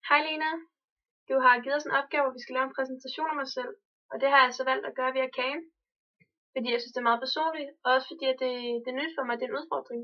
Hej Lena, du har givet os en opgave, hvor vi skal lave en præsentation af mig selv, og det har jeg så valgt at gøre via Can, fordi jeg synes, det er meget personligt, og også fordi at det er nyt for mig, det er en udfordring.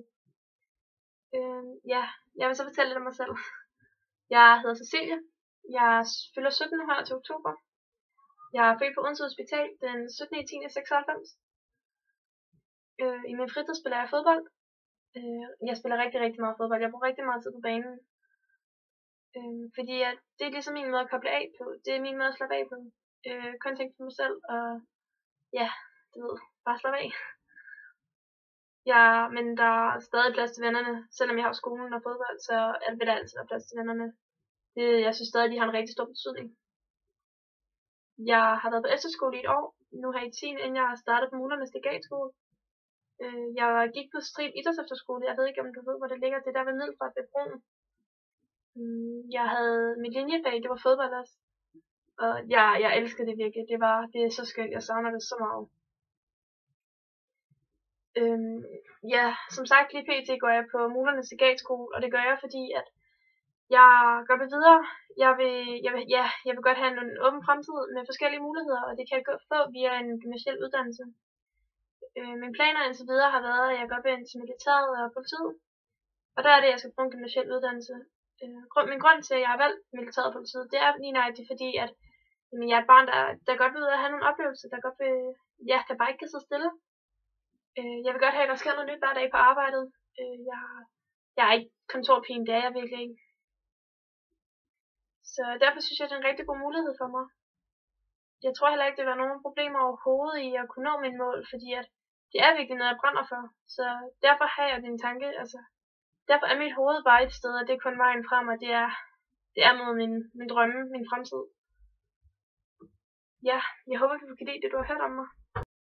Ja, jeg vil så fortælle lidt om mig selv. Jeg hedder Cecilie, jeg fylder 17 nu her til oktober. Jeg er født på Odense Hospital den 17.10.96. I min fritid spiller jeg fodbold. Jeg spiller rigtig meget fodbold, jeg bruger rigtig meget tid på banen. Fordi at det er ligesom min måde at koble af på. Det er min måde at slappe af på. Kun tænke på mig selv, og ja, du ved, bare slappe af. Ja, men der er stadig plads til vennerne. Selvom jeg har skolen og fodbold, så vil der altid være plads til vennerne. Jeg synes stadig, de har en rigtig stor betydning. Jeg har været på efterskole i et år, nu her i 10, inden jeg har startet på Mulernes Legatskole. Jeg gik på Strib Idrætsefterskole. Jeg ved ikke, om du ved, hvor det ligger. Det er der ved Middelfart ved broen. Jeg havde mit linjefag, det var fodbold også. Og jeg elskede det virkelig. Det er så skønt. Jeg savner det så meget. Ja, som sagt lige pt. Går jeg på Mulernes Legatskole, og det gør jeg, fordi at jeg godt vil videre. Jeg vil godt have en åben fremtid med forskellige muligheder, og det kan jeg få via en gymnasial uddannelse. Mine planer indtil videre har været, at jeg går ind til militæret og politiet, og der er det, jeg skal bruge en gymnasial uddannelse. Min grund til, at jeg har valgt militæret og politiet, det er lige nøjagtigt fordi, at jeg er et barn, der godt vil ud og have nogle oplevelser, der bare ikke kan sidde stille. Jeg vil godt have, at der sker noget nyt hver dag på arbejdet. Jeg er ikke kontorpigen, det er jeg virkelig ikke. Så derfor synes jeg, det er en rigtig god mulighed for mig. Jeg tror heller ikke, det vil være nogen problemer overhovedet i at kunne nå mine mål, fordi at det er virkelig noget, jeg brænder for. Så derfor har jeg din tanke, derfor er mit hoved bare et sted, og det er kun vejen frem, og det er mod min drømme, min fremtid. Ja, jeg håber, du kan lide det, du har hørt om mig.